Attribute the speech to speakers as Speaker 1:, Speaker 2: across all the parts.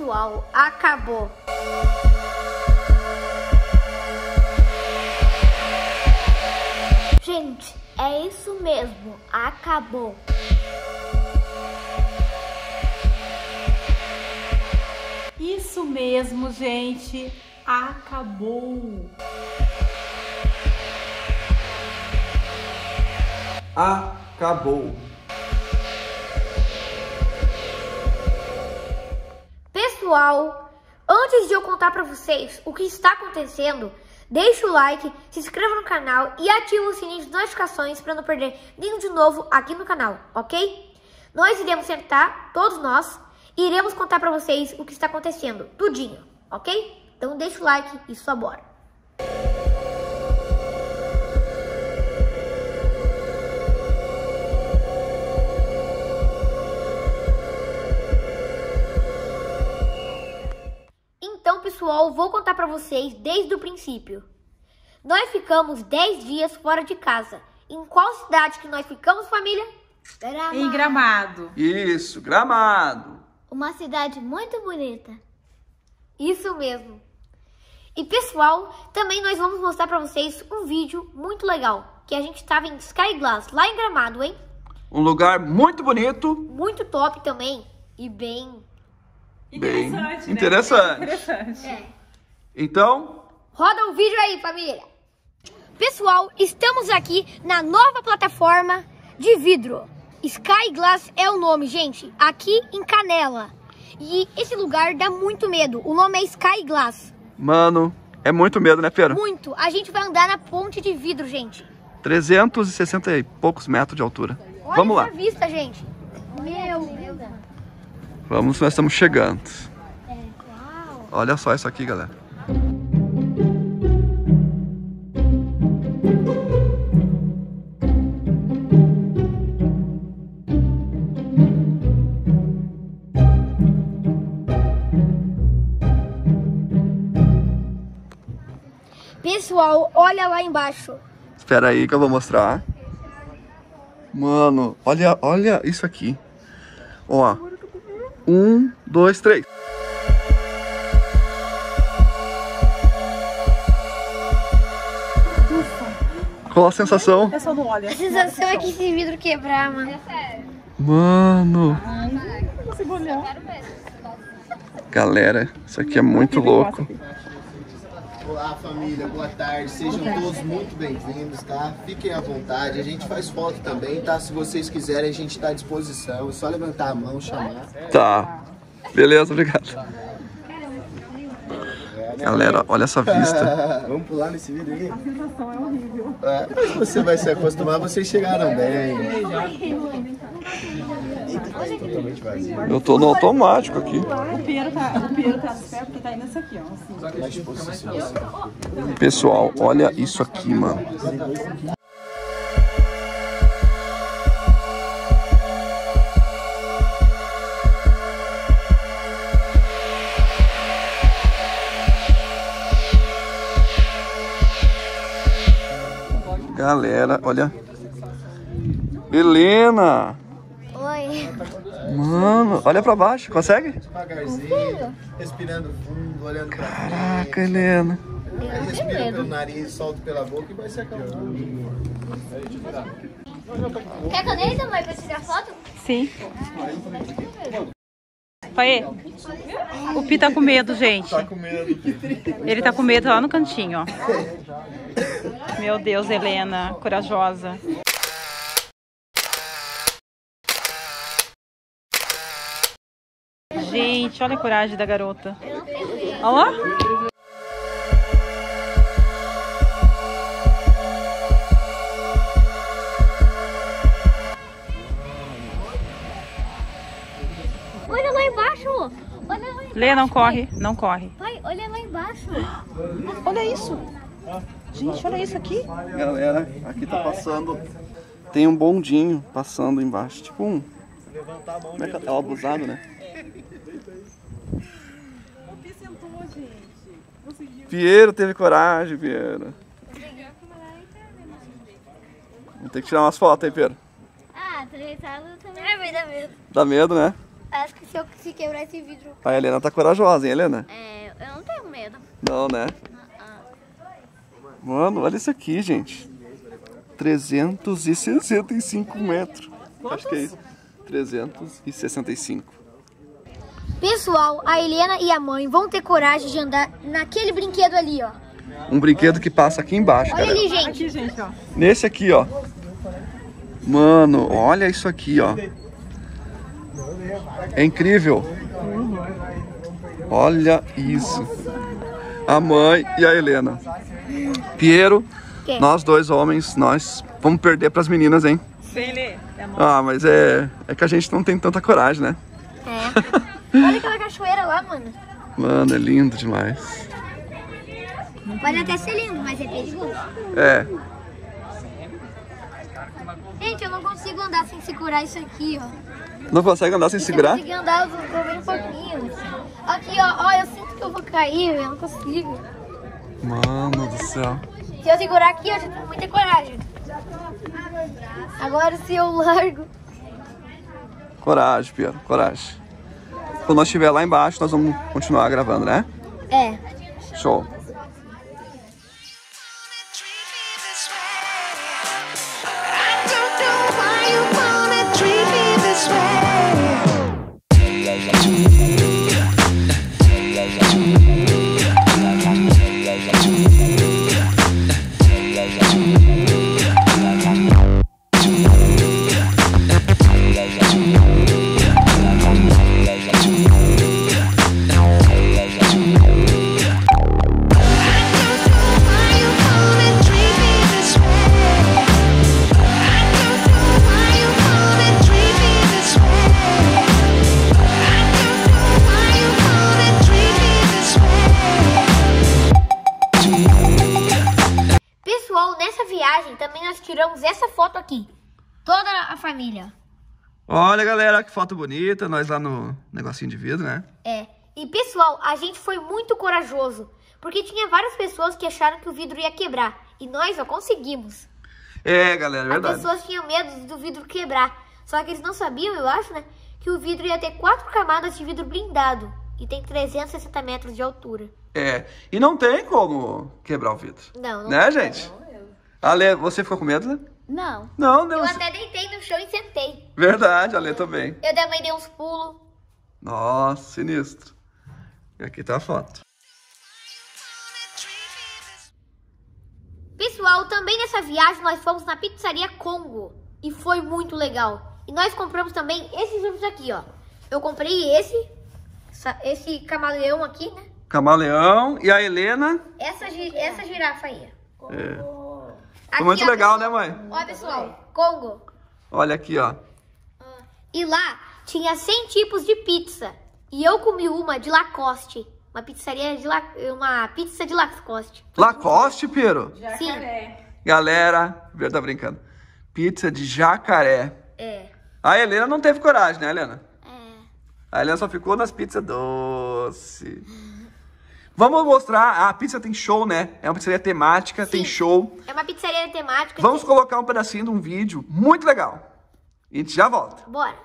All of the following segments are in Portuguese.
Speaker 1: pessoal, acabou. Gente, é isso mesmo, acabou.
Speaker 2: Isso mesmo, gente, acabou.
Speaker 3: Acabou.
Speaker 1: Pessoal, antes de eu contar pra vocês o que está acontecendo, deixa o like, se inscreva no canal e ativa o sininho de notificações para não perder nenhum de novo aqui no canal, ok? Nós iremos sentar, todos nós, e iremos contar pra vocês o que está acontecendo, tudinho, ok? Então deixa o like e só bora. Então, pessoal, vou contar pra vocês desde o princípio. Nós ficamos 10 dias fora de casa. Em qual cidade que nós ficamos, família?
Speaker 2: Gramado. Em Gramado.
Speaker 3: Isso, Gramado.
Speaker 1: Uma cidade muito bonita. Isso mesmo. E, pessoal, também nós vamos mostrar pra vocês um vídeo muito legal. Que a gente estava em Sky Glass, lá em Gramado, hein?
Speaker 3: Um lugar muito bonito.
Speaker 1: Muito top também. E bem...
Speaker 2: Interessante,
Speaker 3: interessante.
Speaker 2: Né? Interessante.
Speaker 1: É.
Speaker 3: Então,
Speaker 1: Roda o vídeo aí, família. Pessoal, estamos aqui na nova plataforma de vidro. Sky Glass é o nome, gente. Aqui em Canela. E esse lugar dá muito medo. O nome é Sky Glass.
Speaker 3: mano, é muito medo, né, Pedro?
Speaker 1: Muito. A gente vai andar na ponte de vidro, gente.
Speaker 3: 360 e poucos metros de altura.
Speaker 1: Olha
Speaker 3: Vamos lá.
Speaker 1: essa vista, gente. Meu Deus.
Speaker 3: Vamos, nós estamos chegando.
Speaker 1: Uau.
Speaker 3: Olha só isso aqui, galera.
Speaker 1: Pessoal, olha lá embaixo.
Speaker 3: Espera aí que eu vou mostrar. Mano, olha isso aqui. Ó. 1, 2, 3. Qual a sensação?
Speaker 2: É só no óleo.
Speaker 1: A sensação é que esse vidro quebrar, mano.
Speaker 3: Mano.
Speaker 2: Não consigo olhar.
Speaker 3: Galera, isso aqui é muito louco.
Speaker 4: Olá família, boa tarde, sejam todos muito bem-vindos, tá? Fiquem à vontade, a gente faz foto também, tá? Se vocês quiserem, a gente tá à disposição, é só levantar a mão, chamar.
Speaker 3: Tá. Beleza, obrigado. Galera, olha essa vista.
Speaker 4: Vamos pular nesse vídeo aí?
Speaker 2: A sensação é horrível.
Speaker 4: É, mas você vai se acostumar, vocês chegaram bem. Totalmente vazio.
Speaker 3: Eu tô no automático aqui.
Speaker 2: O Piero tá no pé porque tá indo nesse aqui, ó. Assim.
Speaker 4: Mais posição.
Speaker 3: Pessoal, olha isso aqui, mano. Galera, olha. Helena!
Speaker 1: Oi.
Speaker 3: Mano, olha pra baixo, consegue?
Speaker 4: Devagarzinho, respirando fundo, olhando pra frente.
Speaker 3: Caraca, Helena.
Speaker 4: Aí respira pelo nariz, solta pela boca e vai se acalmando.
Speaker 1: Quer caneta, mãe, pra tirar foto?
Speaker 2: Sim. Pai, o Pi tá com medo, gente.
Speaker 4: Tá com medo.
Speaker 2: Ele tá com medo lá no cantinho, ó. Meu Deus, Helena, corajosa. Gente, olha a coragem da garota. Olha lá.
Speaker 1: Olha lá embaixo. Olha lá embaixo.
Speaker 2: Lê, não corre, não corre.
Speaker 1: Pai, olha lá embaixo.
Speaker 2: Olha isso. Gente, olha isso aqui.
Speaker 3: Galera, aqui tá passando. Tem um bondinho passando embaixo. Tipo um. Como é que é o abusado, né?
Speaker 2: O Pi sentou, gente. Conseguiu.
Speaker 3: Piero teve coragem, Piero. Vou ter que tirar umas fotos aí, Piero.
Speaker 1: Ah, treitado também vai dar medo.
Speaker 3: Dá medo, né?
Speaker 1: Parece que se quebrar esse vidro...
Speaker 3: A Helena tá corajosa, hein, Helena?
Speaker 1: É, eu não tenho medo.
Speaker 3: Não, né? Mano, olha isso aqui, gente. 365 metros. Acho que é isso. 365.
Speaker 1: Pessoal, a Helena e a mãe vão ter coragem de andar naquele brinquedo ali, ó.
Speaker 3: Um brinquedo que passa aqui embaixo,
Speaker 1: Olha
Speaker 3: galera.
Speaker 1: ali, gente.
Speaker 2: Aqui, gente, ó.
Speaker 3: Nesse aqui, ó. Mano, olha isso aqui, ó. É incrível. Olha isso. A mãe e a Helena. Piero,
Speaker 1: Que?
Speaker 3: nós dois homens, nós vamos perder pras meninas, hein?
Speaker 2: Sim, Lê.
Speaker 3: Ah, mas é que a gente não tem tanta coragem, né?
Speaker 1: É. Olha aquela cachoeira lá, mano.
Speaker 3: Mano, é lindo demais.
Speaker 1: Pode até ser lindo, mas é perigoso.
Speaker 3: É.
Speaker 1: Gente, eu não consigo andar sem segurar isso aqui, ó.
Speaker 3: Não consegue andar sem segurar?
Speaker 1: Se eu conseguir andar, eu vou bem um pouquinho. Aqui, ó, eu sinto que eu vou cair, eu não consigo.
Speaker 3: Mano do céu.
Speaker 1: Se eu segurar aqui, eu já tenho muita coragem. Agora, se eu largo...
Speaker 3: Coragem, Piero, coragem. Quando nós estiver lá embaixo, nós vamos continuar gravando, né?
Speaker 1: É.
Speaker 3: Show.
Speaker 1: Também nós tiramos essa foto aqui. Toda a família.
Speaker 3: Olha, galera, que foto bonita. Nós lá no negocinho de vidro, né?
Speaker 1: É. E, pessoal, a gente foi muito corajoso. Porque tinha várias pessoas que acharam que o vidro ia quebrar. E nós, ó, conseguimos.
Speaker 3: É, galera, é verdade.
Speaker 1: As pessoas tinham medo do vidro quebrar. Só que eles não sabiam, eu acho, né? Que o vidro ia ter 4 camadas de vidro blindado. E tem 360 metros de altura.
Speaker 3: É. E não tem como quebrar o vidro.
Speaker 1: Não
Speaker 3: né,
Speaker 1: tem.
Speaker 3: gente? Ale, você ficou com medo, né?
Speaker 1: Não.
Speaker 3: Não,
Speaker 1: Eu
Speaker 3: você...
Speaker 1: até deitei no chão e sentei.
Speaker 3: Verdade, Ale também.
Speaker 1: Eu também dei uns pulos.
Speaker 3: Nossa, sinistro. E aqui tá a foto.
Speaker 1: Pessoal, também nessa viagem nós fomos na pizzaria Congo. E foi muito legal. E nós compramos também esses livros aqui, ó. Eu comprei esse camaleão aqui, né?
Speaker 3: Camaleão e a Helena.
Speaker 1: Essa girafa aí.
Speaker 3: É.
Speaker 1: Aqui,
Speaker 3: Foi muito
Speaker 1: ó,
Speaker 3: legal,
Speaker 1: pessoal.
Speaker 3: né, mãe?
Speaker 1: Olha, pessoal, Congo.
Speaker 3: Olha aqui, ó.
Speaker 1: E lá tinha 100 tipos de pizza. E eu comi uma de Lacoste. Uma pizza de Lacoste.
Speaker 3: Lacoste, Piero?
Speaker 1: Sim.
Speaker 3: Galera, eu tá brincando. Pizza de jacaré.
Speaker 1: É.
Speaker 3: A Helena não teve coragem, né, Helena?
Speaker 1: É.
Speaker 3: A Helena só ficou nas pizzas doce. Vamos mostrar, a pizza tem show, né? É uma pizzaria temática,
Speaker 1: Sim.
Speaker 3: Tem show.
Speaker 1: É uma pizzaria temática.
Speaker 3: Vamos colocar um pedacinho de um vídeo muito legal. E a gente já volta.
Speaker 1: Bora.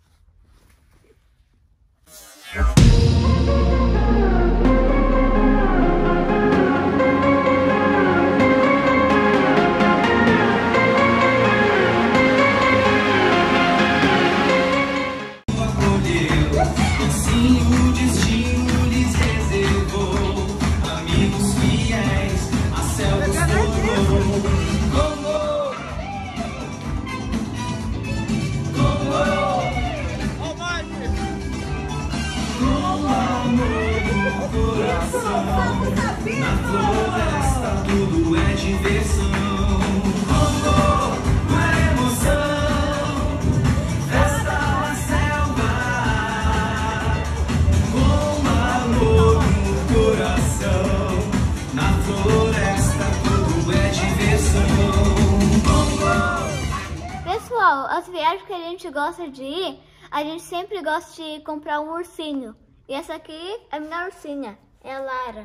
Speaker 5: Na floresta tudo é diversão. Congo é emoção. Festa na selva. Com amor no coração. Na floresta tudo é diversão. Congo.
Speaker 6: Pessoal, as viagens que a gente gosta de ir, a gente sempre gosta de comprar um ursinho. E essa aqui é a minha ursinha, é a Lara.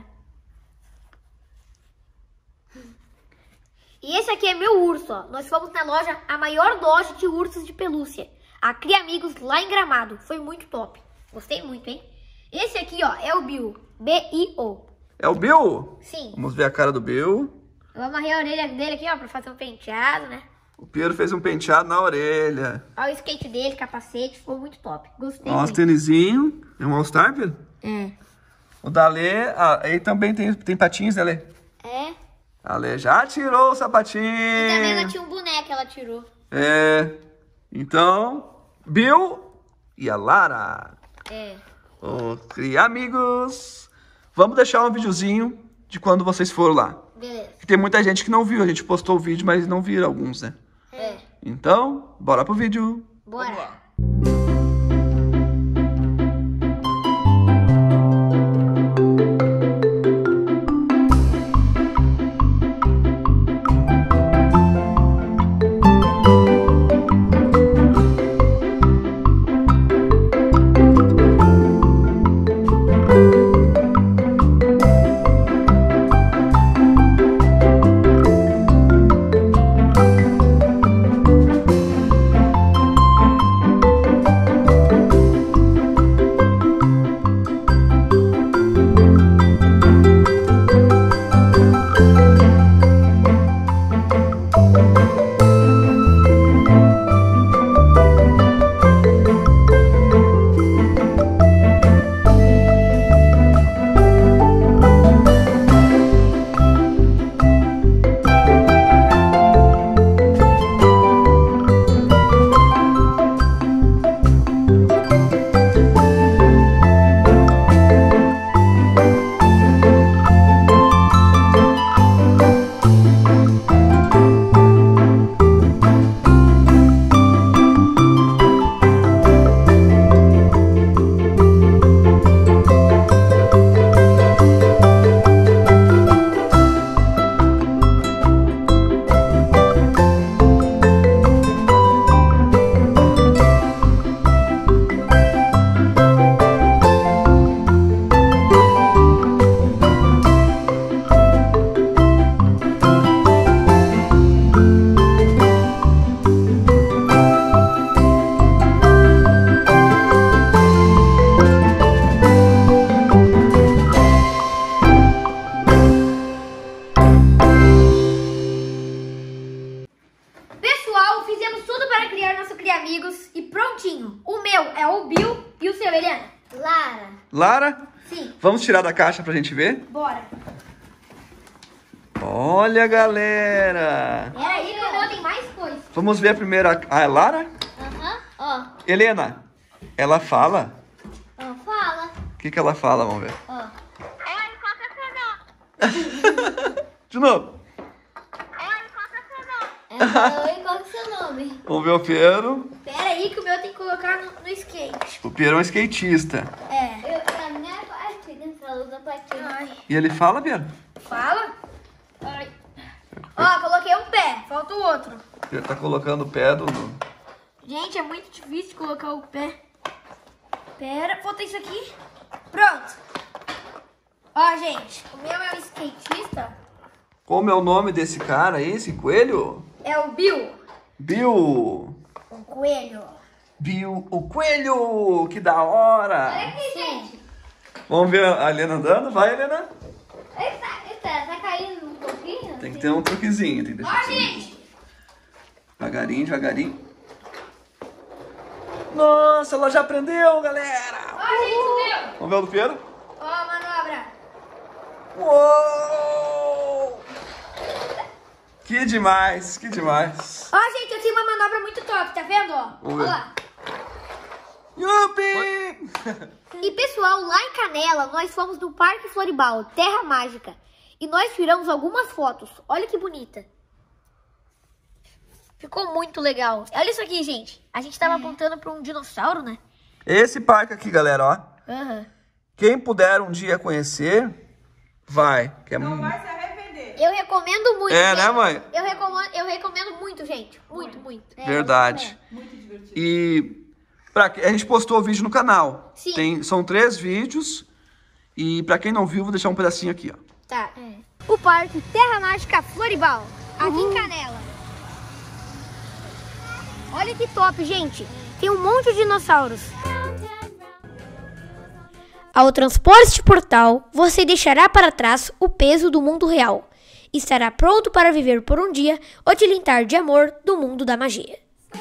Speaker 1: E esse aqui é meu urso, ó. Nós fomos na loja, a maior loja de ursos de pelúcia. A Cria Amigos lá em Gramado. Foi muito top. Gostei muito, hein? Esse aqui, ó, é o Bill. B-I-O.
Speaker 3: É o Bill?
Speaker 1: Sim.
Speaker 3: Vamos ver a cara do Bill.
Speaker 1: Eu amarrei a orelha dele aqui, ó, pra fazer um penteado, né?
Speaker 3: O Piero fez um penteado na orelha.
Speaker 1: Olha o skate dele, capacete, ficou muito top. Gostei
Speaker 3: Ó, os
Speaker 1: muito.
Speaker 3: tênisinho. É um All-Star, Pedro?
Speaker 1: É.
Speaker 3: O da Lê, aí também tem patins, né, Lê?
Speaker 6: É.
Speaker 3: A Lê já tirou o sapatinho.
Speaker 1: E também ela tinha um boneco, ela tirou.
Speaker 3: É. Então, Bill e a Lara.
Speaker 1: É.
Speaker 3: Ok, amigos. Vamos deixar um videozinho de quando vocês foram lá.
Speaker 1: Beleza.
Speaker 3: Que tem muita gente que não viu. A gente postou o vídeo, mas não viram alguns, né?
Speaker 1: É.
Speaker 3: Então, bora pro vídeo.
Speaker 1: Bora.
Speaker 3: Vamos lá.
Speaker 1: amigos e prontinho. O meu é o Bill e o seu, Eliana?
Speaker 6: Lara.
Speaker 3: Lara?
Speaker 1: Sim.
Speaker 3: Vamos tirar da caixa pra gente ver?
Speaker 1: Bora.
Speaker 3: Olha, galera.
Speaker 1: Peraí que o meu tem mais coisa.
Speaker 3: Vamos ver a primeira. Ah, é Lara?
Speaker 6: Aham. Ó.
Speaker 3: Helena, ela fala?
Speaker 6: Ó, fala.
Speaker 3: O que ela fala? Vamos ver.
Speaker 6: Ó. Oi, qual que é seu nome?
Speaker 3: De novo.
Speaker 6: Oi, qual que é seu nome? Oi, qual que é seu nome?
Speaker 3: Vamos ver o Piero.
Speaker 1: Peraí que o meu tem que colocar no skate.
Speaker 3: O Piero é um skatista.
Speaker 1: É.
Speaker 6: A minha partida, falou da partida.
Speaker 1: Ai.
Speaker 3: E ele fala, Piero?
Speaker 1: Fala. Ai. Ó, coloquei um pé. Falta o outro.
Speaker 3: O Piero tá colocando o pé do...
Speaker 1: Gente, é muito difícil colocar o pé. Pera, falta isso aqui. Pronto. Ó, gente, o meu é um skatista.
Speaker 3: Como é o nome desse cara aí, esse coelho?
Speaker 1: É o Bill.
Speaker 3: Bill.
Speaker 1: Um coelho.
Speaker 3: Bill, o coelho. Que da hora.
Speaker 6: Olha aqui, gente.
Speaker 3: Vamos ver a Helena andando? Vai, Helena.
Speaker 6: Eita, tá caindo um pouquinho?
Speaker 3: Tem que ter um truquezinho. Tem que
Speaker 1: Ó,
Speaker 3: deixar assim.
Speaker 1: gente.
Speaker 3: Devagarinho, devagarinho. Nossa, ela já aprendeu, galera.
Speaker 1: Ó, gente, o meu.
Speaker 3: Vamos ver o do Pedro?
Speaker 1: Ó, a manobra.
Speaker 3: Uou! Que demais, que demais.
Speaker 1: Ó, gente, eu tenho uma manobra muito top, tá vendo, ó?
Speaker 3: Vamos
Speaker 1: Ó
Speaker 3: ver.
Speaker 1: lá.
Speaker 3: Yupi!
Speaker 1: E pessoal, lá em Canela, nós fomos no Parque Floribal, Terra Mágica. E nós tiramos algumas fotos. Olha que bonita. Ficou muito legal. Olha isso aqui, gente. A gente tava apontando pra um dinossauro, né?
Speaker 3: Esse parque aqui, galera, ó.
Speaker 1: Aham.
Speaker 3: Quem puder um dia conhecer, vai. Que é
Speaker 2: Não vai se arrepender.
Speaker 1: Eu recomendo muito,
Speaker 3: É,
Speaker 1: gente.
Speaker 3: né, mãe?
Speaker 1: Eu recomendo muito, gente. Muito, muito.
Speaker 3: Verdade.
Speaker 2: Muito divertido.
Speaker 3: E a gente postou o vídeo no canal.
Speaker 1: Sim.
Speaker 3: São 3 vídeos. E pra quem não viu, vou deixar um pedacinho aqui, ó.
Speaker 1: Tá. O Parque Terra Mágica Floribal, aqui em Canela. Olha que top, gente. Tem um monte de dinossauros. Ao transpor este portal, você deixará para trás o peso do mundo real. Estará pronto para viver por um dia o tilintar de amor do mundo da magia.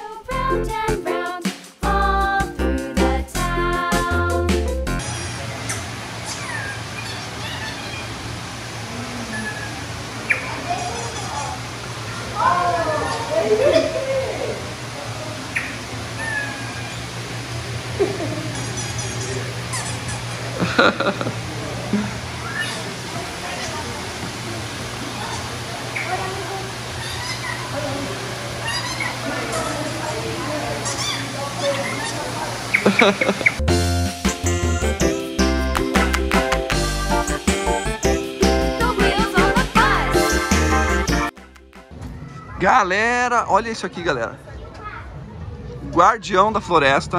Speaker 3: Galera, olha isso aqui, galera. Guardião da floresta.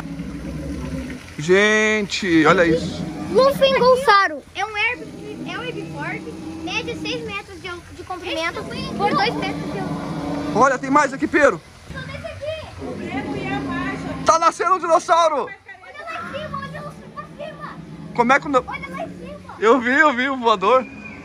Speaker 3: Gente, olha isso.
Speaker 1: Lufingulsauro é um herbívoro, mede 6 metros de comprimento por 2 metros de altura.
Speaker 3: Olha, tem mais aqui, Pero. Tá nascendo um dinossauro.
Speaker 6: Olha lá em cima, olha lá em cima.
Speaker 3: Como é que...
Speaker 6: Olha lá em cima.
Speaker 3: Eu vi o voador.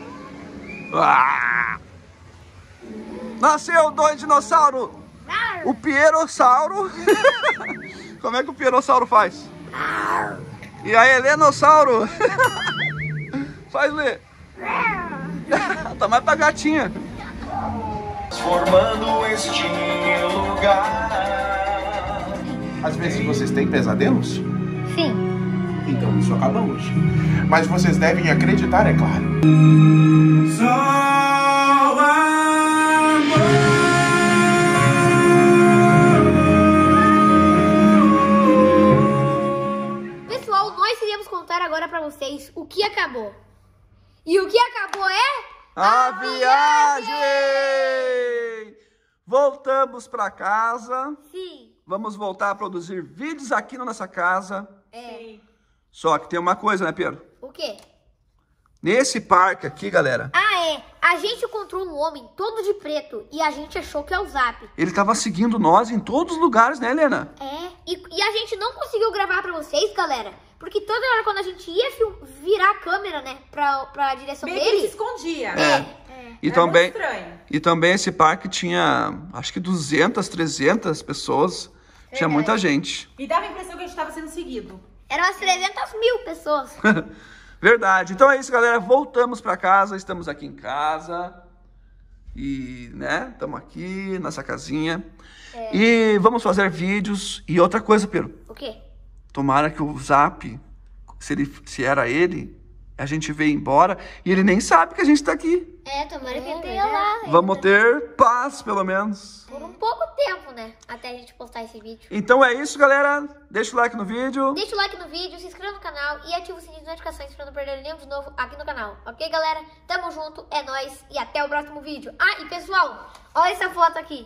Speaker 3: Ah! Nasceu 2 dinossauros. O Pierossauro. Como é que o Pierossauro faz? E a Helenossauro. Faz ler. Tá mais pra gatinha.
Speaker 5: Formando este lugar.
Speaker 7: Às vezes vocês têm pesadelos?
Speaker 1: Sim.
Speaker 7: Então isso acaba hoje. Mas vocês devem acreditar, é claro.
Speaker 1: Pessoal, nós iremos contar agora pra vocês o que acabou. E o que acabou é...
Speaker 3: A viagem! Voltamos pra casa.
Speaker 1: Sim.
Speaker 3: Vamos voltar a produzir vídeos aqui na nossa casa.
Speaker 1: É.
Speaker 3: Só que tem uma coisa, né, Pedro?
Speaker 1: O quê?
Speaker 3: Nesse parque aqui, galera,
Speaker 1: A gente encontrou um homem todo de preto e a gente achou que é o Zap.
Speaker 3: ele tava seguindo nós em todos os lugares, né, Helena?
Speaker 1: E a gente não conseguiu gravar pra vocês, galera, porque toda hora quando a gente ia virar a câmera, né, pra direção
Speaker 2: Meio que se
Speaker 1: dele...
Speaker 2: escondia.
Speaker 3: E
Speaker 2: Era
Speaker 3: também,
Speaker 2: muito estranho.
Speaker 3: e também esse parque tinha, acho que 200, 300 pessoas. Tinha muita gente.
Speaker 2: E dava a impressão que a gente estava sendo seguido.
Speaker 1: Eram umas 300 mil pessoas.
Speaker 3: Verdade. Então é isso, galera. Voltamos pra casa. Estamos aqui em casa. E, né, estamos aqui nessa casinha. E vamos fazer vídeos. E outra coisa, Pedro.
Speaker 1: O quê?
Speaker 3: Tomara que o Zap, se era ele, a gente veio embora e ele nem sabe que a gente tá aqui.
Speaker 6: Tomara que tenha lá.
Speaker 3: Vamos ter paz, pelo menos.
Speaker 1: Por um pouco tempo, né, até a gente postar esse vídeo.
Speaker 3: Então é isso, galera. Deixa o like no vídeo.
Speaker 1: Deixa o like no vídeo, se inscreva no canal e ativa o sininho de notificações pra não perder nenhum de novo aqui no canal. Ok, galera? Tamo junto, é nóis e até o próximo vídeo. Ah, e pessoal, olha essa foto aqui.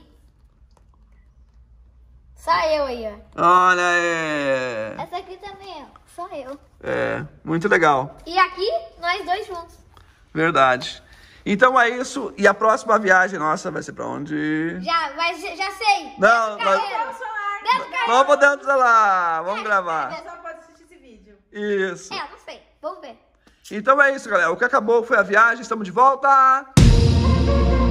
Speaker 1: Só eu aí, ó.
Speaker 3: Olha,
Speaker 6: Essa aqui também, ó. Só eu.
Speaker 3: muito legal.
Speaker 1: E aqui, nós dois juntos.
Speaker 3: Verdade. Então é isso. E a próxima viagem nossa vai ser pra onde?
Speaker 1: Já sei.
Speaker 3: Não, nós... Vamos dentro do celular. Vamos gravar.
Speaker 2: Só pode assistir esse vídeo.
Speaker 3: Isso.
Speaker 1: Não sei. Vamos ver.
Speaker 3: Então é isso, galera. O que acabou foi a viagem. Estamos de volta.